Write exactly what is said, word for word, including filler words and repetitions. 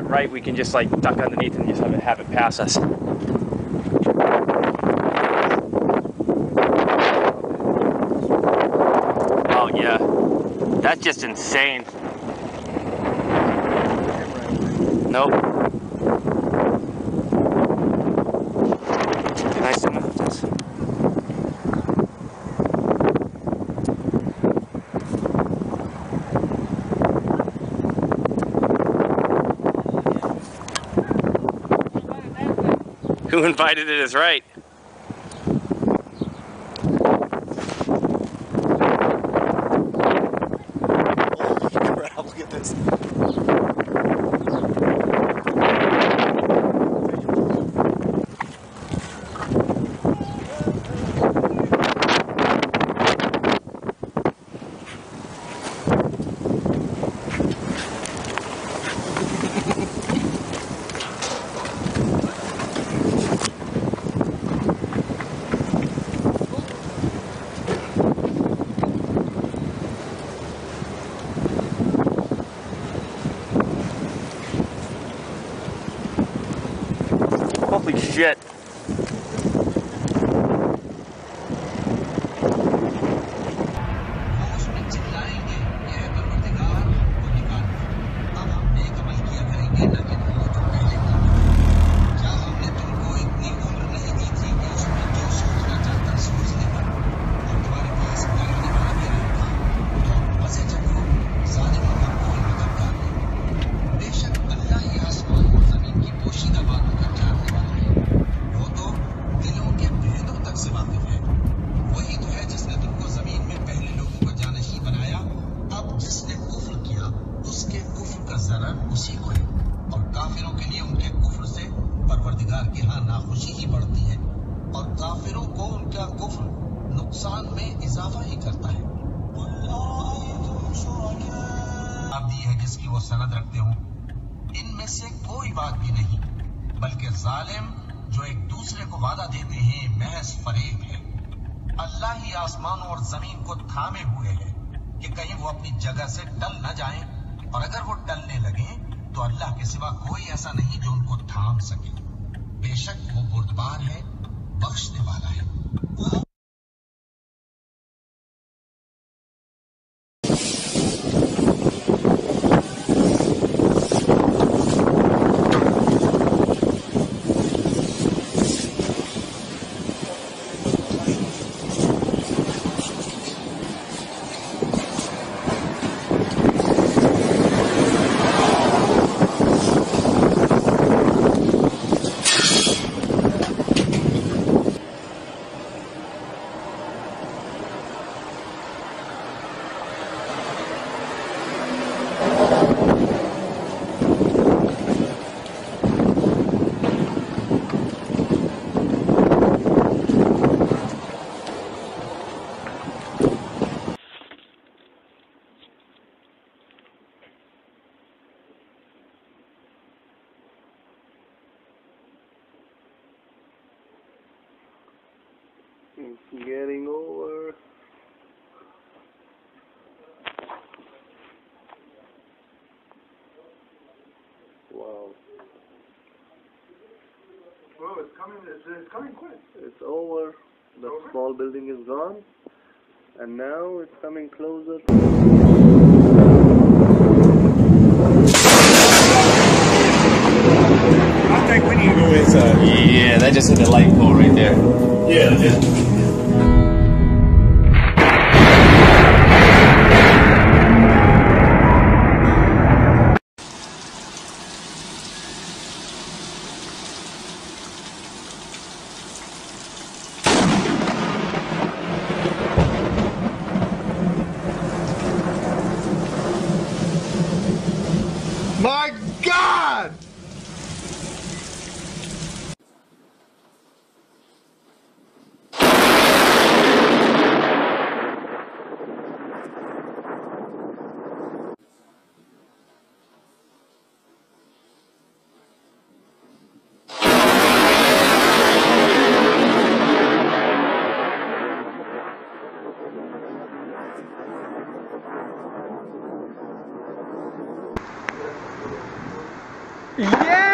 right, we can just like duck underneath and just have it, have it pass us. Oh yeah, that's just insane. Nope. Can I zoom in with this? Who invited it is right. Holy crap, look at this. Holy shit. उसी को है और काफिरों के लिए उनके कुफ्र से परवरदिगार के यहाँ नाखुशी ही बढ़ती है और काफिरों को उनका कुफ्र नुकसान में इजाफा ही करता है। अब दी है जिसकी वो सनद रखते हो, इनमें से कोई बात भी नहीं बल्कि जालिम जो एक दूसरे को वादा देते हैं महज फरेब है। अल्लाह ही आसमानों और जमीन को थामे हुए है कि कहीं वो अपनी जगह से टल न जाएं, और अगर वो टलने लगे तो अल्लाह के सिवा कोई ऐसा नहीं जो उनको थाम सके। बेशक वो बुर्दबार है, बख्शने वाला है। It's getting over. Wow. Well, it's coming, it's, it's coming quick. It's over. The Over? small building is gone. And now it's coming closer. I think we need to go inside. Yeah, that just hit the light pole right there. Yeah, yeah. My God! Yeah!